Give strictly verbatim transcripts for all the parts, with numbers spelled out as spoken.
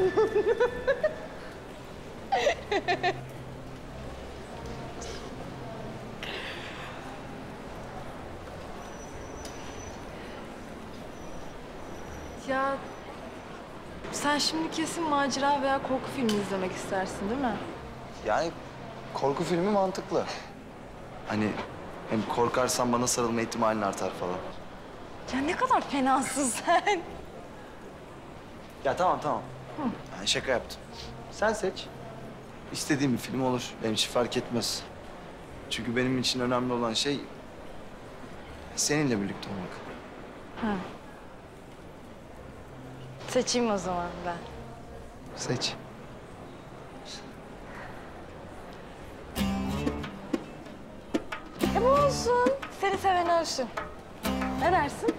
Ya sen şimdi kesin macera veya korku filmi izlemek istersin değil mi? Yani korku filmi mantıklı. Hani hem korkarsan bana sarılma ihtimalin artar falan. Ya ne kadar fenasın sen. Ya tamam tamam. Ben şaka yaptım. Sen seç. İstediğin bir film olur. Benim için fark etmez. Çünkü benim için önemli olan şey seninle birlikte olmak. Ha. Seçeyim o zaman ben. Seç. E bu olsun. Seni seven olsun. Ne dersin?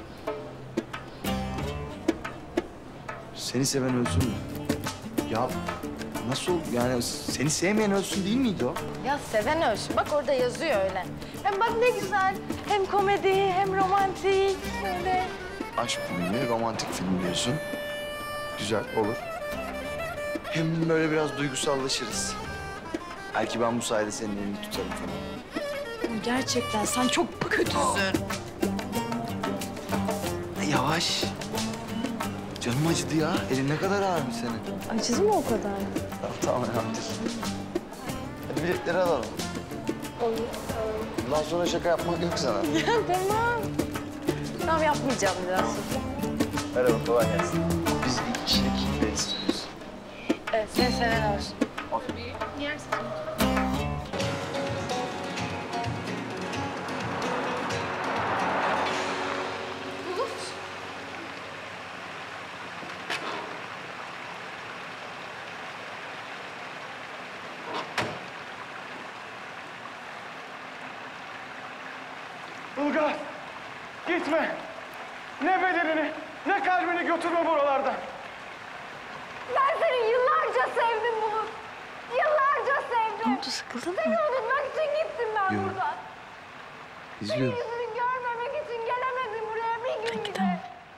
Seni seven ölsün mü? Ya nasıl yani seni sevmeyen ölsün değil miydi o? Ya seven olsun. Bak orada yazıyor öyle. Hem bak ne güzel. Hem komedi hem romantik. Böyle. Aşk filmi, romantik film diyorsun. Güzel, olur. Hem böyle biraz duygusallaşırız. Belki ben bu sayede senin elini tutarım falan. Gerçekten sen çok kötüsün. Yavaş. Canım acıdı ya. Elin ne kadar ağırmış senin. Acıdı mı o kadar? Tamam, tamam, tamamdır. Hadi biletleri alalım. Olur. Bundan sonra şaka yapmak yok sana. Ya tamam. Tamam yapmayacağım biraz. Merhaba, kolay gelsin. Biz iki kişilik bilet istiyoruz. Evet, seni seven olsun. Yersin. Bulut. Ilgaz, gitme. Ne bedenini, ne kalbini götürme buralardan. Ben seni yıllarca sevdim Bulut. Yıllarca sevdim. Ne oldu, sıkıldın mı? Seni unutmak için gittim ben Yok. buradan. Senin İzliyorum. yüzünü görmemek için gelemedim buraya bir gün bile.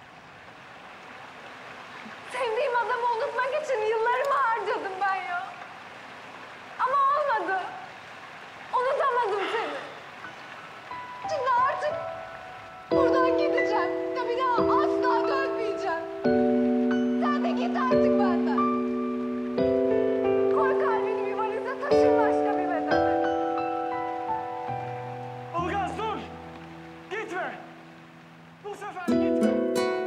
Sevdiğim adamı unutmak için yıllarımı harcadım ben ya. Ama olmadı. Unutamadım seni. Şimdi artık buradan gideceğim. Ya bir daha asla dönmeyeceğim. Sen de git artık benden. Koy kalbini bir valize, taşın başka bir bedene. Ilgaz dur. Gitme. Bu sefer gitme.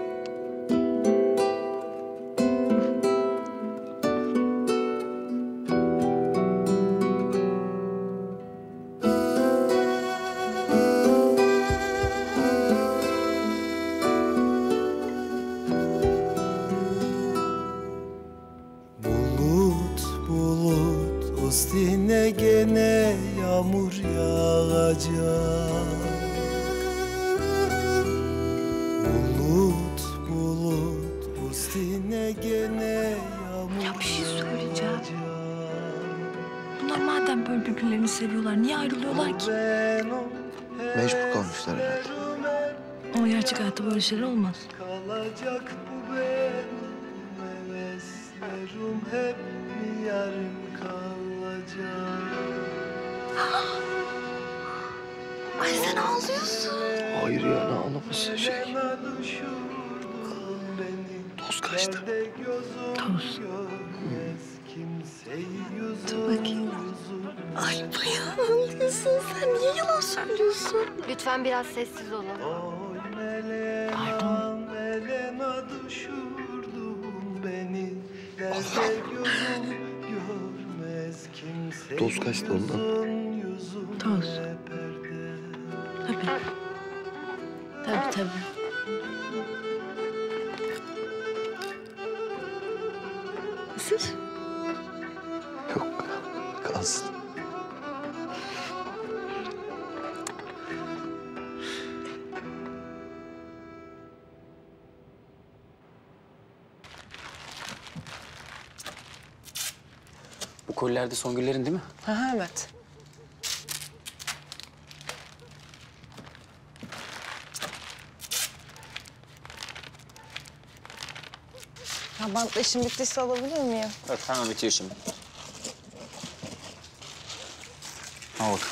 Bulut bulut üstüne gene yağmur yağacak. Bulut bulut üstüne gene yağmur Ya bir şey söyleyeceğim. yağacak. Bunlar madem böyle birbirlerini seviyorlar, niye ayrılıyorlar ki? Ben o Mecbur kalmışlar herhalde. Ama gerçek hayatta böyle şeyler olmaz. kalacak bu benim heveslerim hep mi yarım kalacak? Ay sen ağlıyorsun. Hayır ya, ne ağlaması şey. Elena düşürdün beni. Toz kaçtı. Nerede gözüm Toz. görmez kimseyi yüzüm Dur bakayım. yüzüm. Ay bayağı ağlıyorsun sen. Niye yalan söylüyorsun? Lütfen biraz sessiz olun. Oy Elena, Pardon. Elena düşürdün beni. Nerede gözüm görmez kimseyi Toz kaçtı ondan. yüzüm yüzüm Toz. perde. Tabii. Tabii tabii. Isır. Yok, kalsın. Bu kolilerde Songüllerin değil mi? Ha evet. Ya bantla işim bittiyse alabilir miyim? Evet, hemen bitiyor şimdi. Al bak.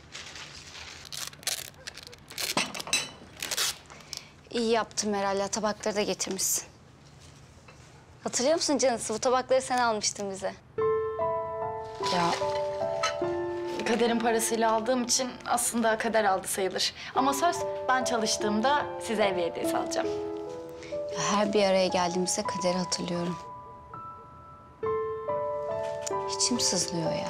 İyi yaptın Meral ya. Tabakları da getirmişsin. Hatırlıyor musun canısı? Bu tabakları sen almıştın bize. Ya Kader'in parasıyla aldığım için aslında Kader aldı sayılır. Ama söz ben çalıştığımda size ev hediyesi alacağım. Ya her bir araya geldiğimizde Kader'i hatırlıyorum. İçim sızlıyor ya.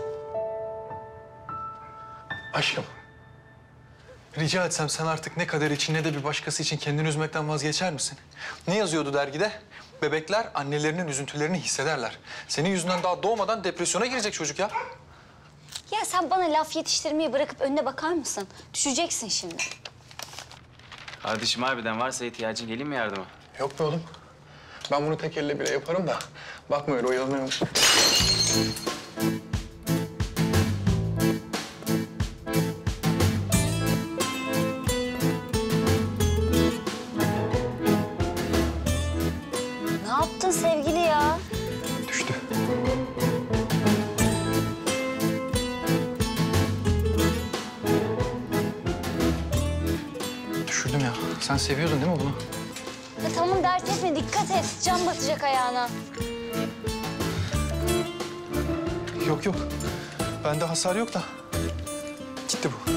Aşkım. Rica etsem sen artık ne Kader için ne de bir başkası için kendini üzmekten vazgeçer misin? Ne yazıyordu dergide? Bebekler annelerinin üzüntülerini hissederler. Senin yüzünden daha doğmadan depresyona girecek çocuk ya. Ya sen bana laf yetiştirmeyi bırakıp önüne bakar mısın? Düşeceksin şimdi. Kardeşim harbiden varsa ihtiyacın geleyim mi yardıma? Yok be oğlum. Ben bunu tek elle bile yaparım da. Bakma öyle oyalanıyormuş. Ne yaptın sevgili ya? Düştü. Düşürdüm ya. Sen seviyordun değil mi bunu? Ya tamam dert etme, dikkat et. Cam batacak ayağına. Yok yok. Bende hasar yok da. Gitti bu.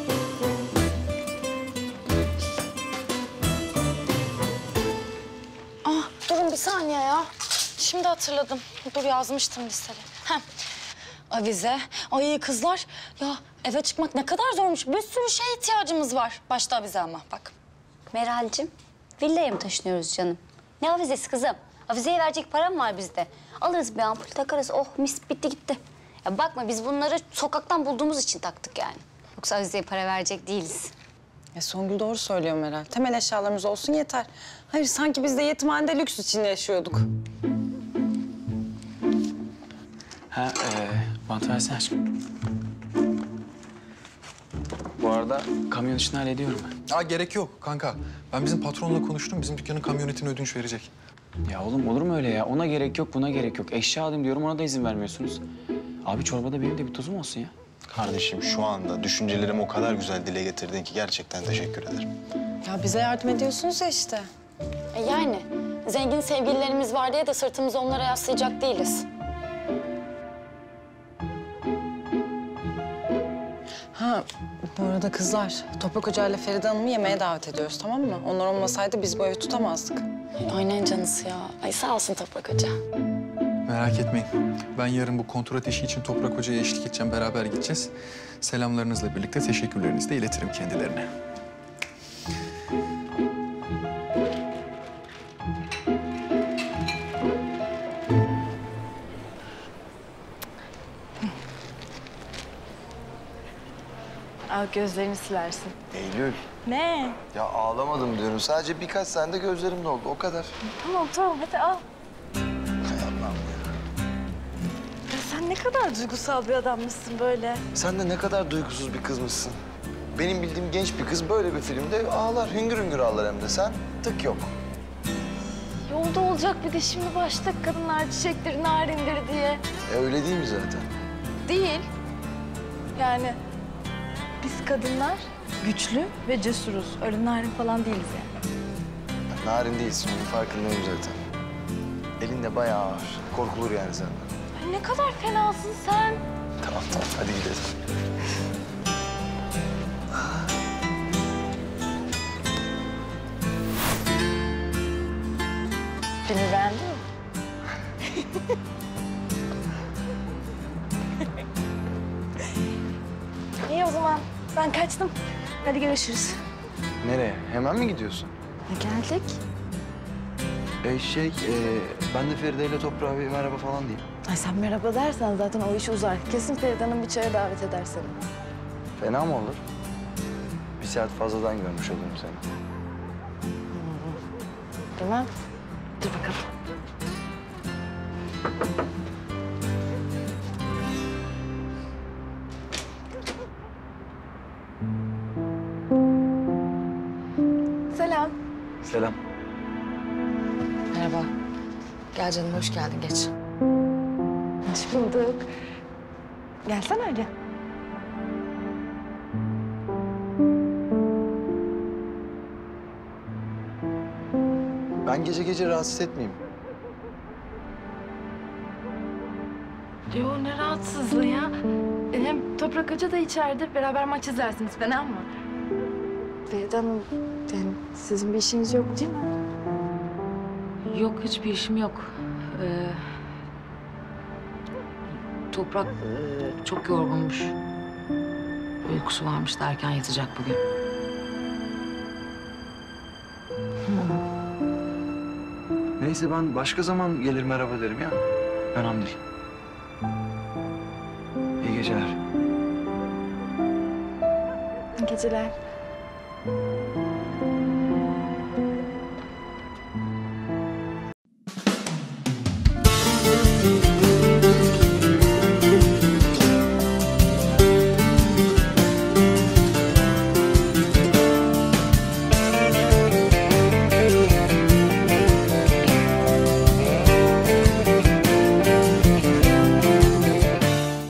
Ah durun bir saniye ya. Şimdi hatırladım. Dur yazmıştım listede. Heh. Avize. Ay kızlar ya eve çıkmak ne kadar zormuş. Bir sürü şeye ihtiyacımız var. Başta avize ama bak. Meral'cim, villaya mı taşınıyoruz canım? Ne avizesi kızım? Avizeye verecek param var bizde. Alırız bir ampul takarız. Oh mis bitti gitti. Ya bakma biz bunları sokaktan bulduğumuz için taktık yani. Yoksa avizeye para verecek değiliz. Ya Songül doğru söylüyor Meral. Temel eşyalarımız olsun yeter. Hayır sanki biz de yetimhanede lüks içinde yaşıyorduk. Ha, ee, bant versene aşkım. Bu arada kamyon işini hallediyorum ben. Aa, gerek yok kanka. Ben bizim patronla konuştum. Bizim dükkanın kamyonetini ödünç verecek. Ya oğlum olur mu öyle ya? Ona gerek yok, buna gerek yok. Eşya alayım diyorum, ona da izin vermiyorsunuz. Abi çorbada benim de bir tuzum olsun ya. Kardeşim şu anda düşüncelerimi o kadar güzel dile getirdin ki gerçekten teşekkür ederim. Ya bize yardım ediyorsunuz ya işte. E yani zengin sevgililerimiz var diye de sırtımızı onlara yaslayacak değiliz. Ha bu arada kızlar, Toprak Hoca ile Feride Hanım'ı yemeğe davet ediyoruz tamam mı? Onlar olmasaydı biz bu evi tutamazdık. Ay, aynen canısı ya. Ay sağ olsun Toprak Hoca. Merak etmeyin. Ben yarın bu kontrat işi için Toprak Hoca'ya eşlik edeceğim. Beraber gideceğiz. Selamlarınızla birlikte teşekkürlerinizi de iletirim kendilerine. Al gözlerini silersin. Eylül. Ne? Ya ağlamadım diyorum. Sadece birkaç sende gözlerim doldu. O kadar. Tamam tamam hadi al. Hay Allah'ım ya. Ya sen ne kadar duygusal bir adammışsın böyle. Sen de ne kadar duygusuz bir kızmışsın. Benim bildiğim genç bir kız böyle bir filmde ağlar. Hüngür hüngür ağlar hem de. Sen tık yok. Yolda olacak bir de şimdi başladık kadınlar çiçekleri narindir diye. E öyle değil mi zaten? Değil. Yani biz kadınlar güçlü ve cesuruz. Öyle narin falan değiliz yani. Narin değilsin. Onun farkındayım zaten. Elin de bayağı ağır. Korkulur yani senden. Ay ne kadar fenasın sen. Tamam tamam. Hadi gidelim. Beni beğendin mi? İyi o zaman. Ben kaçtım. Hadi görüşürüz. Nereye? Hemen mi gidiyorsun? E, geldik. E şey, e, ben de Feride ile Toprağa bir merhaba falan diyeyim. Ay sen merhaba dersen zaten o iş uzar. Kesin Feride Hanım bir çaya davet eder seni. Fena mı olur? Bir saat fazladan görmüş olurum seni. Bilmem. Dur bakalım. Selam. Selam. Merhaba. Gel canım, hoş geldin. Geç. Hoş bulduk. Gelsene Ali. Ben gece gece rahatsız etmeyeyim. Yo, ne rahatsızlığı ya. Hem Toprak Hoca da içeride. Beraber maç izlersiniz. Fena mı? Feride Hanım, yani sizin bir işiniz yok değil mi? Yok, hiçbir işim yok. Ee, Toprak e, çok yorgunmuş. Uykusu varmış da erken yatacak bugün. Neyse ben başka zaman gelir merhaba derim ya. Önemli değil. İyi geceler. İyi geceler.